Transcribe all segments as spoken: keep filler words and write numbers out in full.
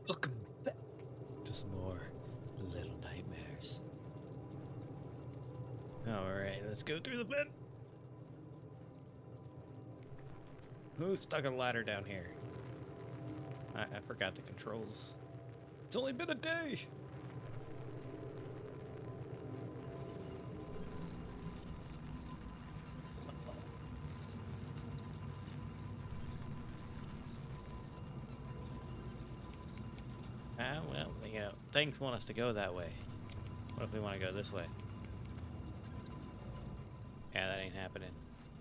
Welcome back to some more Little Nightmares. Alright, let's go through the vent. Who stuck a ladder down here? I, I forgot the controls. It's only been a day. Ah, well, you know, things want us to go that way. What if we want to go this way? Yeah, that ain't happening.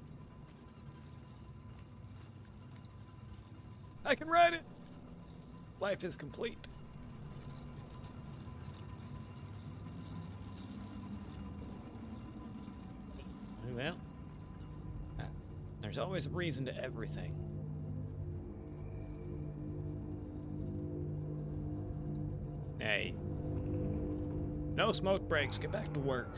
I can ride it! Life is complete. Well, uh, there's always a reason to everything. Hey. No smoke breaks, get back to work.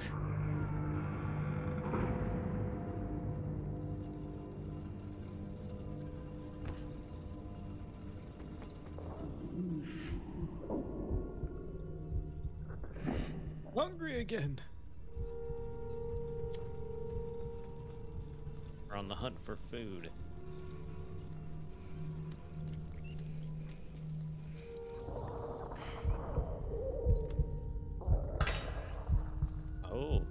Hungry again. We're on the hunt for food. Oh.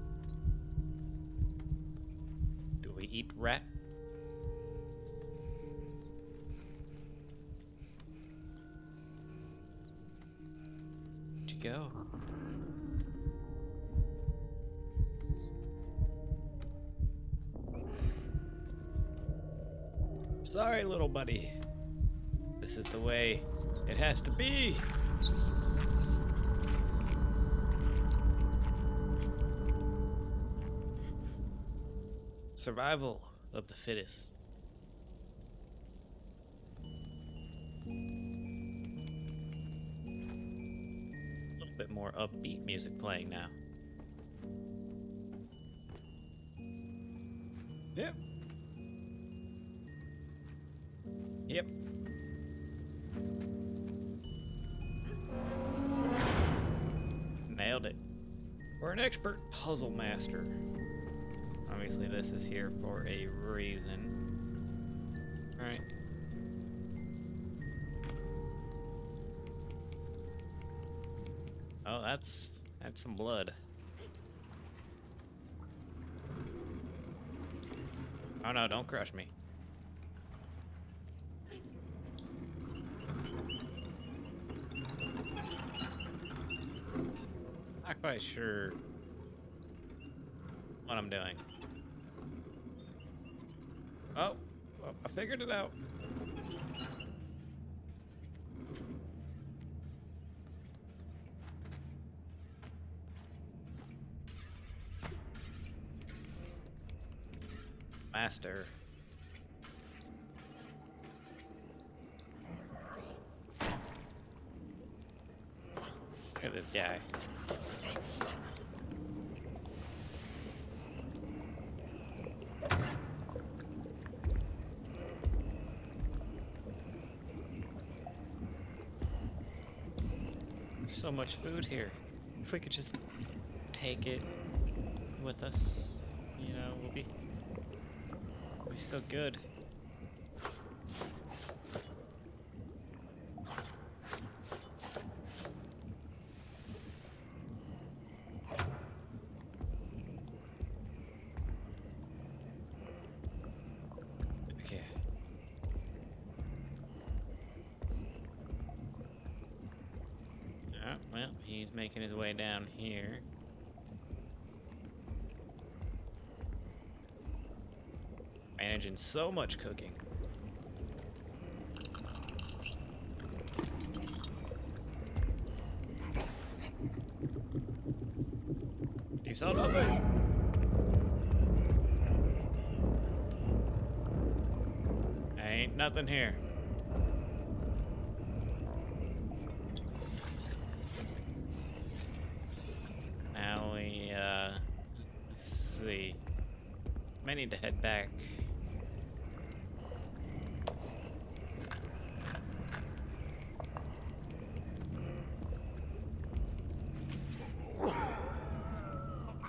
Do we eat rat? Where'd you go? Sorry, little buddy. This is the way it has to be. Survival of the fittest. A little bit more upbeat music playing now. Yep. Yep. Nailed it. We're an expert puzzle master. Obviously, this is here for a reason. All right. Oh, that's that's some blood. Oh no! Don't crush me. Not quite sure what I'm doing. Oh, well, I figured it out. Master. Look at this guy. So much food here. If we could just take it with us, you know, we'll be, we'll be so good. Okay. Oh, well, he's making his way down here. Managing so much cooking. You saw nothing. Ain't nothing here. Now we, uh, let's see. May need to head back.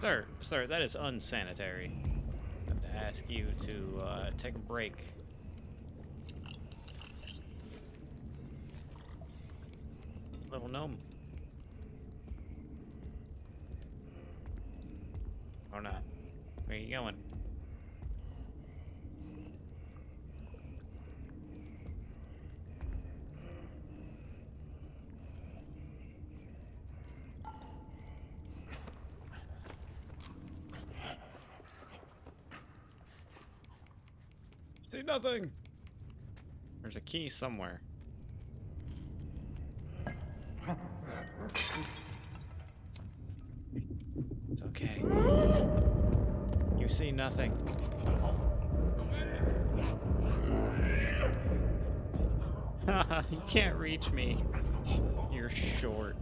Sir, sir, that is unsanitary. I have to ask you to uh, take a break. Little gnome. Or not. Where are you going? See nothing. There's a key somewhere. Okay. You see nothing. You can't reach me. You're short.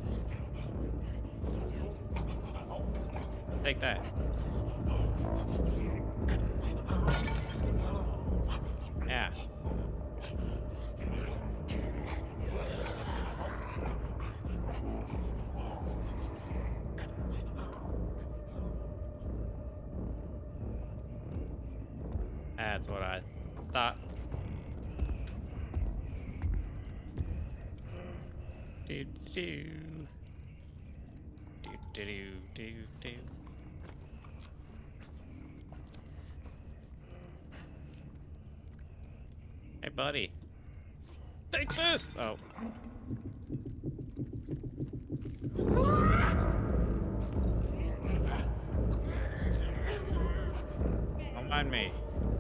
Take that. Yeah. That's what I thought. Do do do do do do do. Hey, buddy. Take this! Oh. Don't mind me.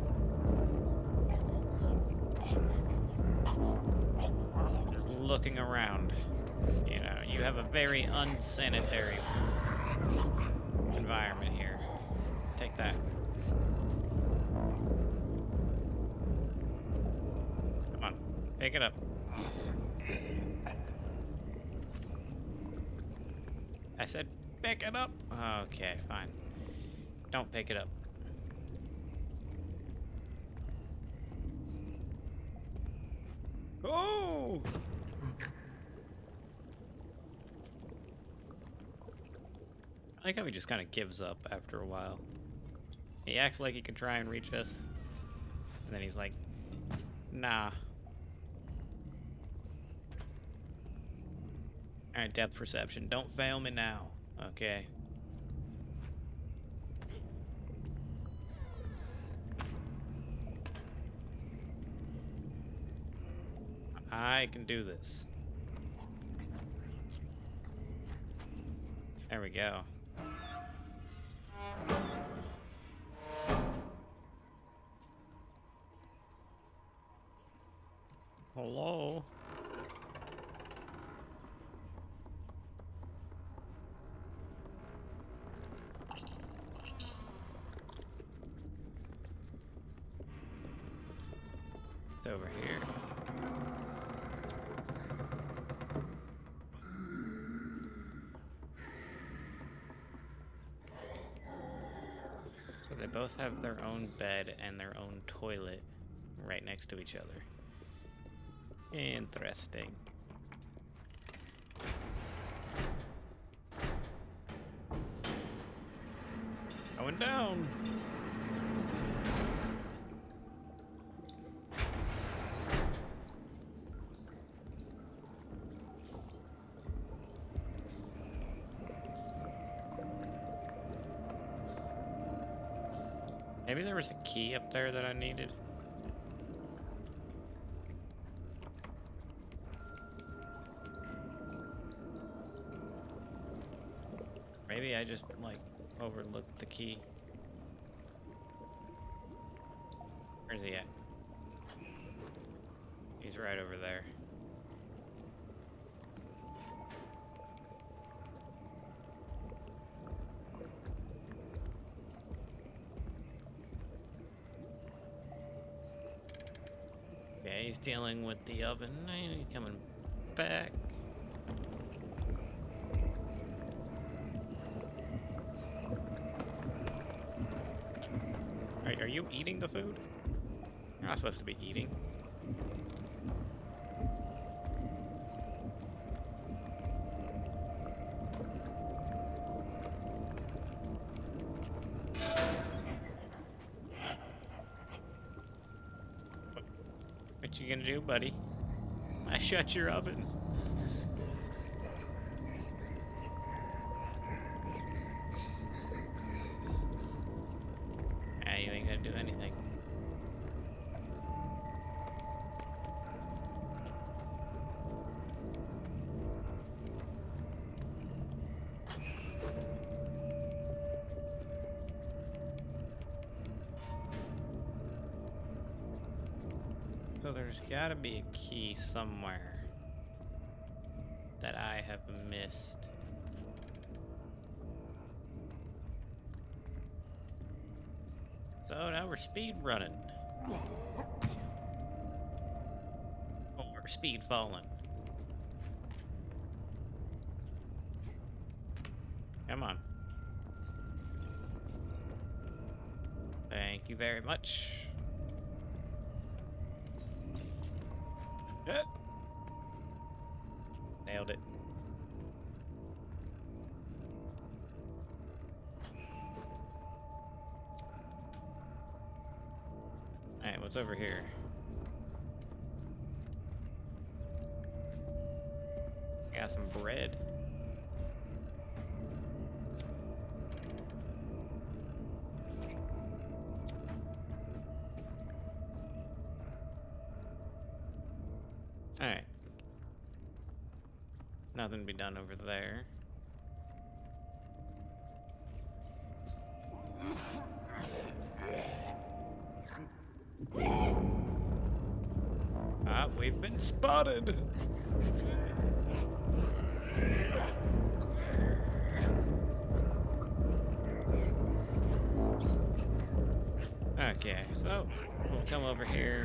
Just looking around. You know, you have a very unsanitary environment here. Take that. Come on, pick it up. I said pick it up. Okay, fine. Don't pick it up. Oh! I like how he just kind of gives up after a while. He acts like he can try and reach us. And then he's like, nah. Alright, depth perception. Don't fail me now. Okay. I can do this. There we go. Hello? It's over here. So they both have their own bed and their own toilet right next to each other. Interesting. Going down. Maybe there was a key up there that I needed. Maybe I just, like, overlooked the key. Where's he at? He's right over there. Yeah, he's dealing with the oven. He's coming back. Are, are you eating the food? You're not supposed to be eating. you gonna do, buddy? I shut your oven. Ah, you ain't gonna do anything. So there's gotta be a key somewhere that I have missed. So now we're speed running. Or speed falling. Come on. Thank you very much. Uh, Nailed it. Alright, what's over here? Got some bread. Alright. Nothing to be done over there. Ah, we've been spotted! Okay, so we'll come over here.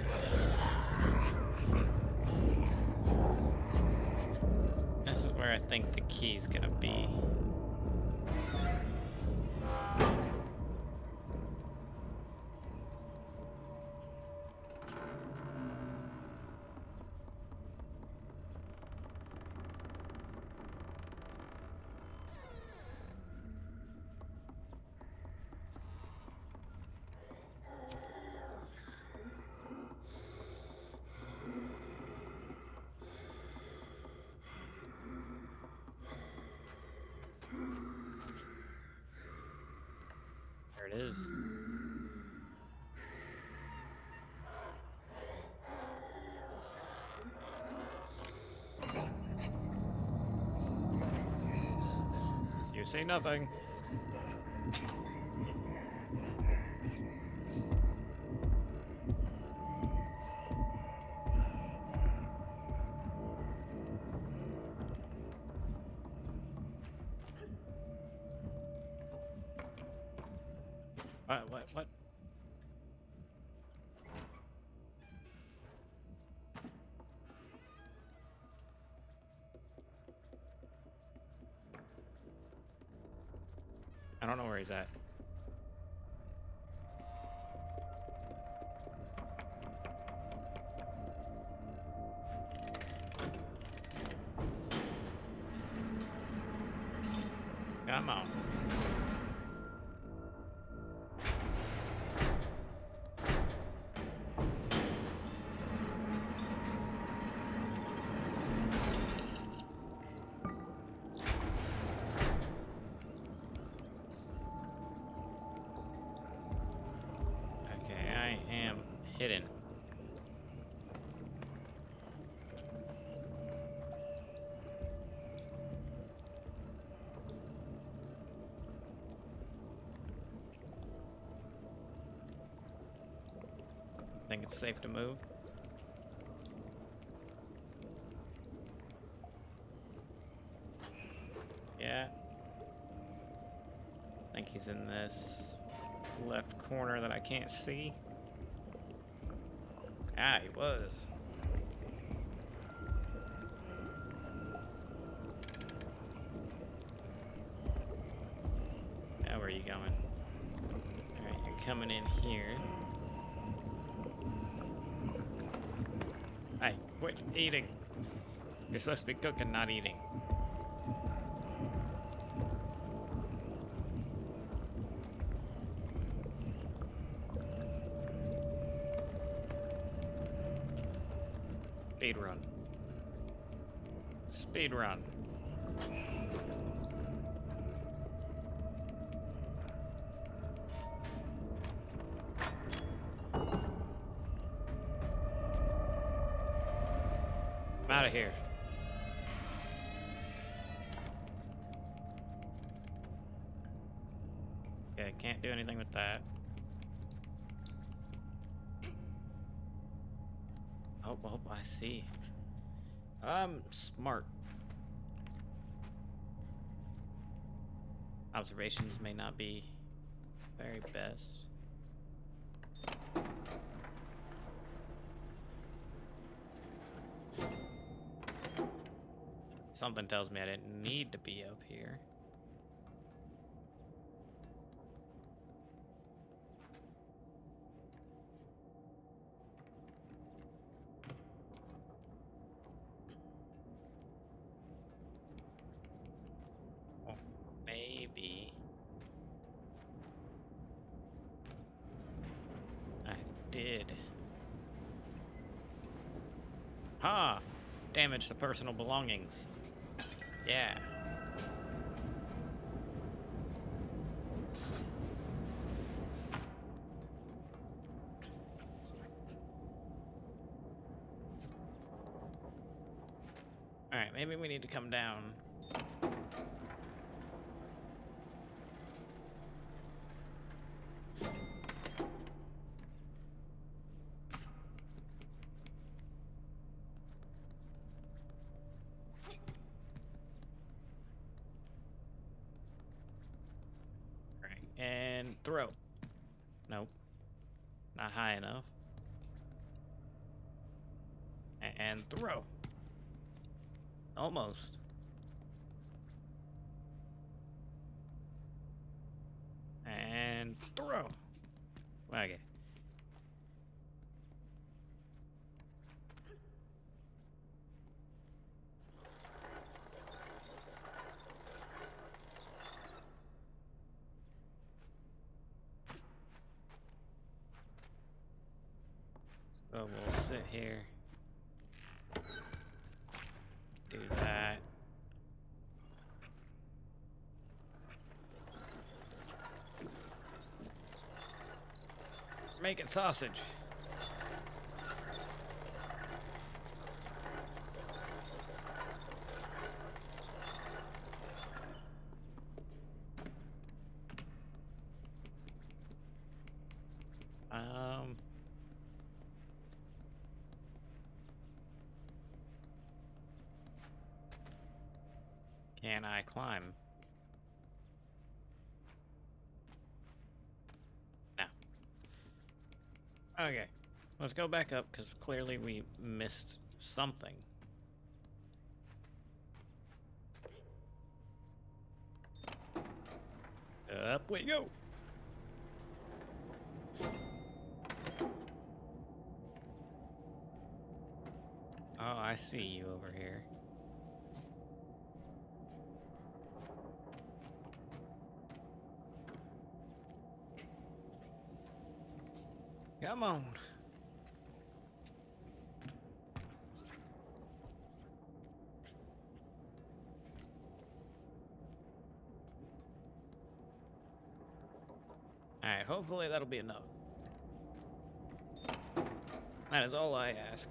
This is where I think the key's gonna be. There it is. You say nothing. What, what, what? I don't know where he's at. Come on. Okay, I am hidden. Think it's safe to move? Yeah. I think he's in this left corner that I can't see. Ah, he was. Now where are you going? Alright, you're coming in here. Hey, quit eating. You're supposed to be cooking, not eating. Speed run. Speed run. I'm out of here. Okay, can't do anything with that. Oh, oh, I see. Um, smart. Observations may not be very best. Something tells me I didn't need to be up here. Well, maybe I did. Ha! Damage to personal belongings. Yeah. Alright, maybe we need to come down. And throw. Nope. Not high enough. And throw. Almost. And throw. Okay. So we'll sit here. Do that. Making sausage. Um. Can I climb? No. Okay. Let's go back up, because clearly we missed something. Up we go! Oh, I see you over here. Come on. Alright, hopefully that'll be enough. That is all I ask.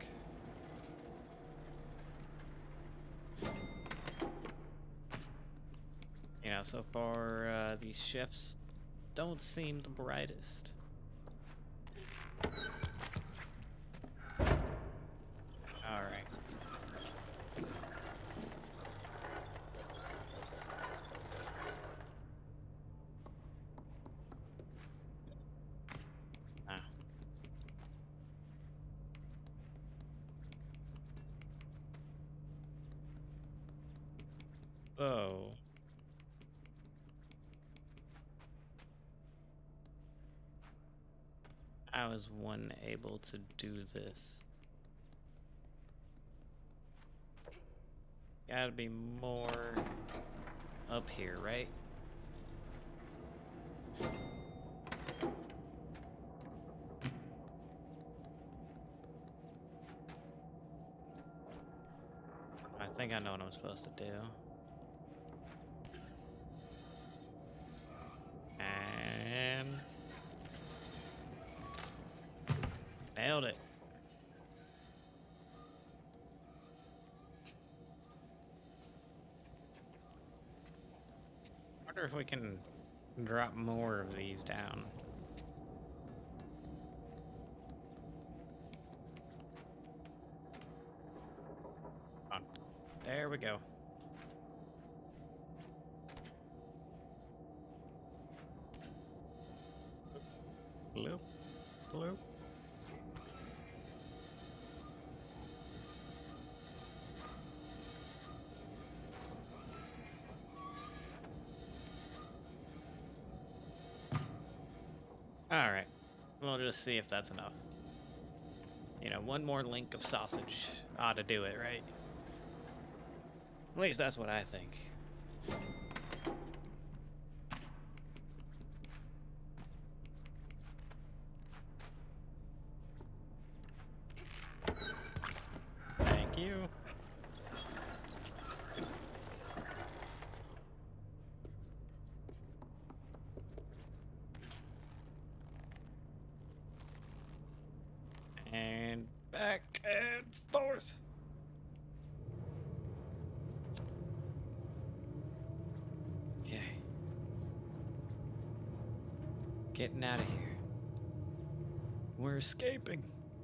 You know, so far, uh, these chefs don't seem the brightest. Alright. Ah. Oh. I was one able to do this. Gotta be more up here, right? I think I know what I'm supposed to do. And nailed it. I wonder if we can drop more of these down. On. There we go. Bloop, bloop. All right, we'll just see if that's enough. You know, one more link of sausage ought to do it, right? At least that's what I think. Thank you. And back and forth. Okay. Getting out of here. We're escaping.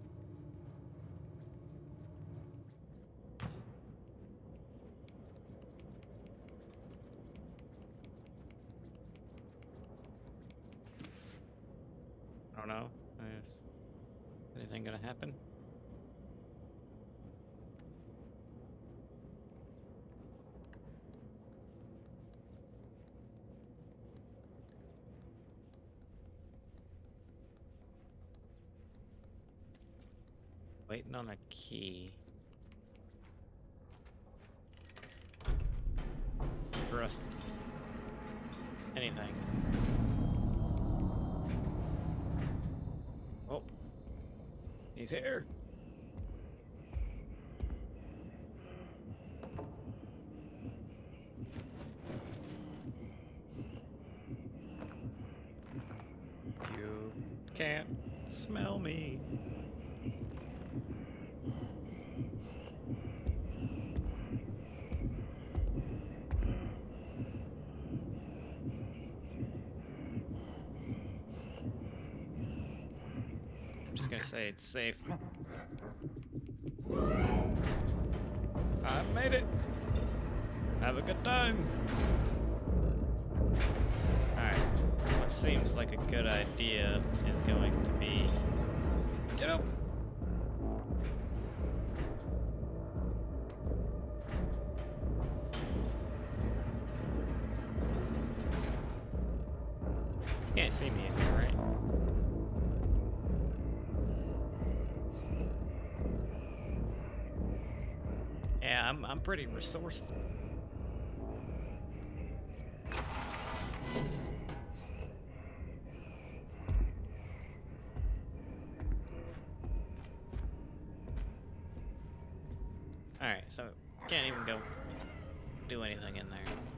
I don't know. Is anything gonna happen? Waiting on a key. For us. Anything. Oh. He's here. You can't smell me. I'm just gonna say it's safe. I made it. Have a good time. Alright. What seems like a good idea is going to be... Get up! You can't see me in here, right? Yeah, I'm, I'm pretty resourceful. Alright, so can't even go do anything in there.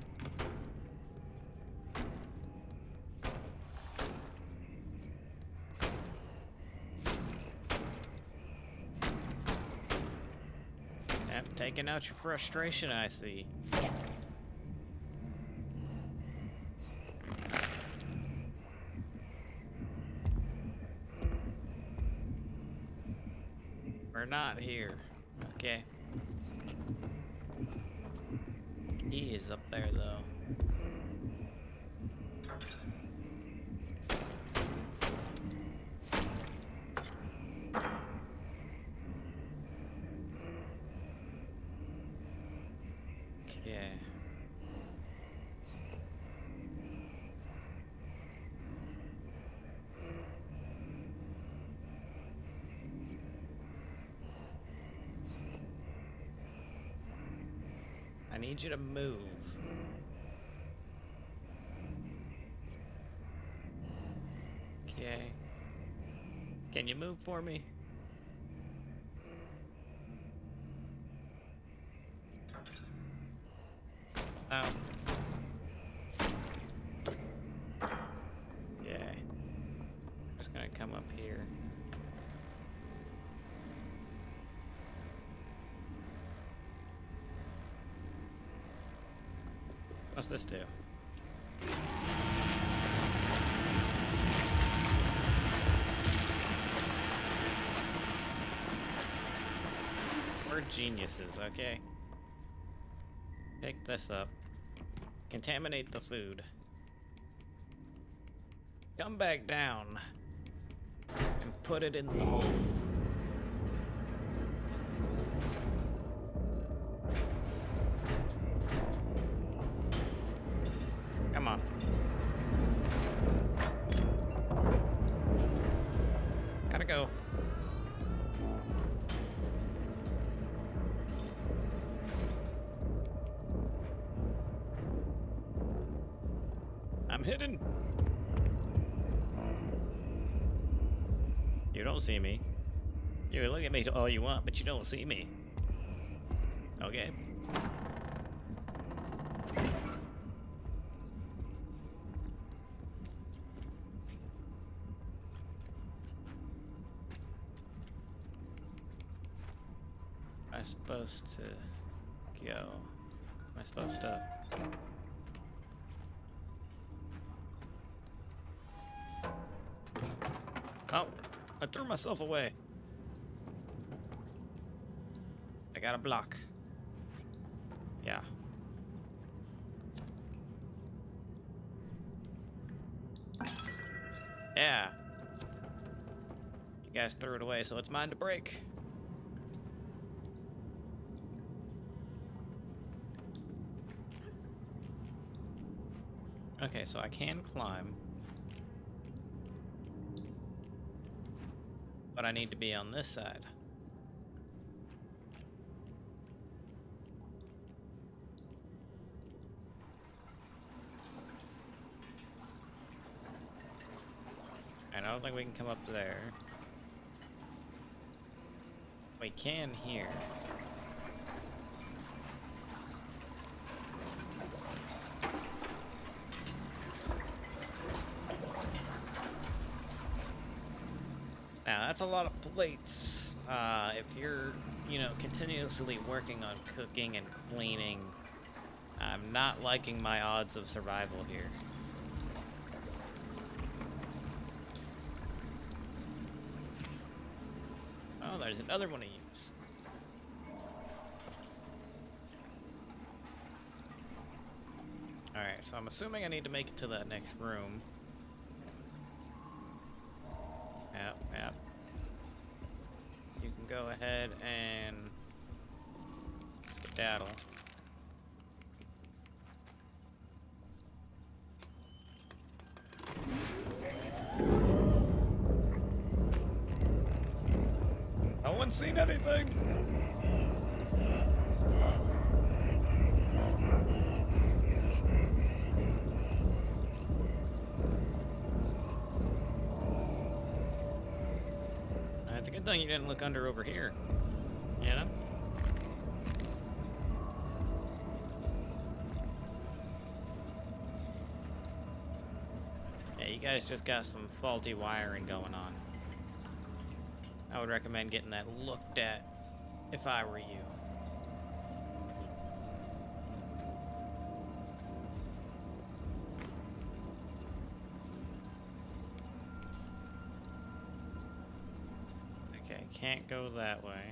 Yep, taking out your frustration, I see. We're not here. Okay. He is up there, though. Okay. I need you to move. Okay. Can you move for me? out. Yeah. Just gonna come up here. What's this do? We're geniuses, okay? Pick this up. Contaminate the food. Come back down. And put it in the hole. Come on. Gotta go. I'm hidden. You don't see me. You can look at me all you want, but you don't see me. Okay? Am I supposed to go? Am I supposed to? Oh, I threw myself away. I got a block. Yeah. Yeah. You guys threw it away, so it's mine to break. Okay, so I can climb. But I need to be on this side. And I don't think we can come up there. We can here. Now, that's a lot of plates. Uh, if you're, you know, continuously working on cooking and cleaning, I'm not liking my odds of survival here. Oh, there's another one to use. Alright, so I'm assuming I need to make it to that next room. Yep, yep. You can go ahead and skedaddle. No one's seen anything. It's a good thing you didn't look under over here, you know? Yeah, you guys just got some faulty wiring going on. I would recommend getting that looked at if I were you. Okay, can't go that way.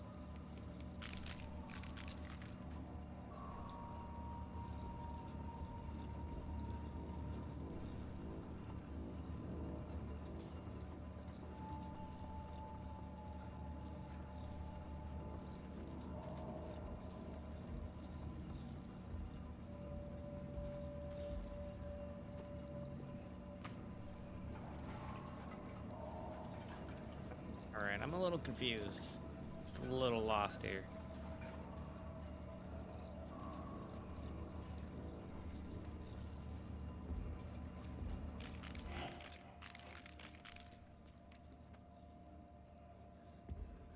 Alright, I'm a little confused. Just a little lost here.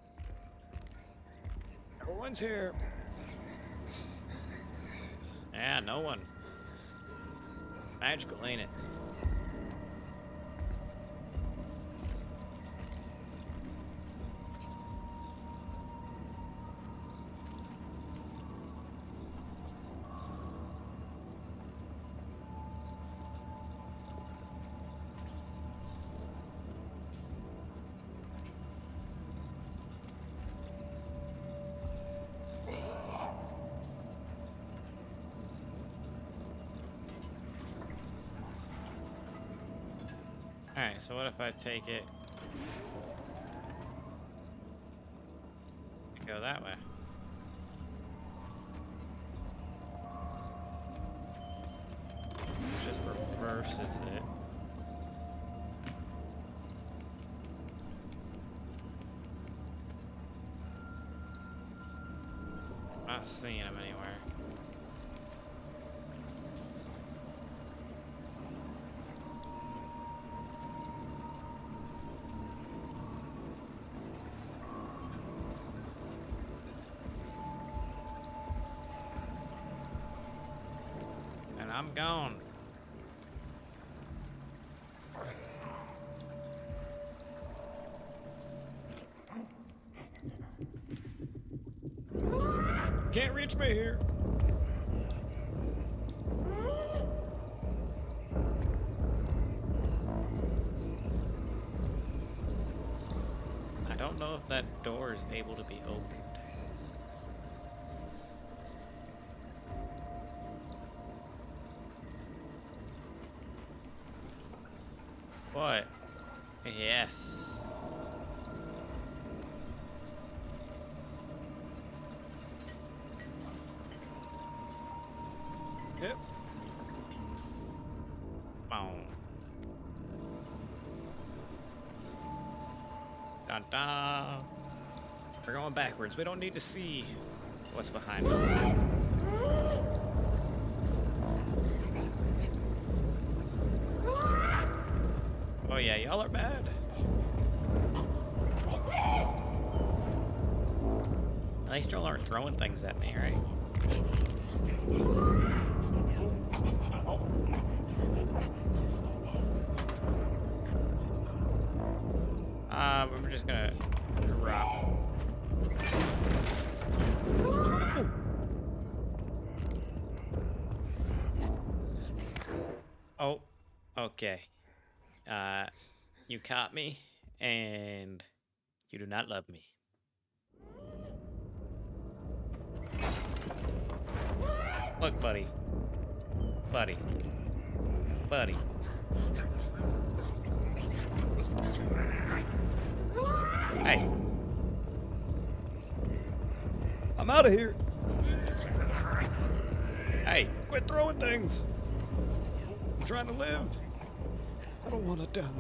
No one's here. Yeah, Yeah, no one. Magical, ain't it? Alright, so what if I take it, go that way? Just reverses it. Not seeing him anywhere. I'm gone. Can't reach me here. I don't know if that door is able to be opened. What? Yes. Yep. Boom. Dun dun. We're going backwards. We don't need to see what's behind us. Oh yeah, y'all are bad. At least y'all aren't throwing things at me, right? Oh. Uh, we're just gonna drop. Oh, okay. Uh, you caught me, and you do not love me. Look, buddy. Buddy. Buddy. Hey. I'm out of here. Hey, quit throwing things. I'm trying to live. I don't want to die.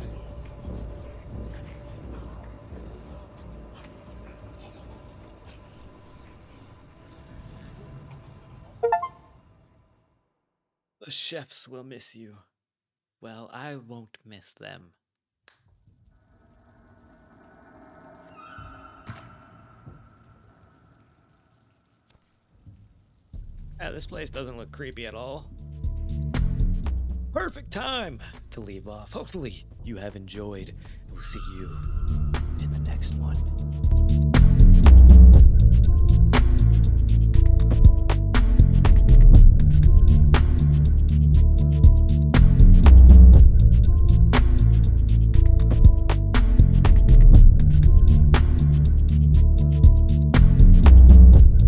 The chefs will miss you. Well, I won't miss them. Yeah, this place doesn't look creepy at all. Perfect time to leave off. Hopefully you have enjoyed. We'll see you in the next one.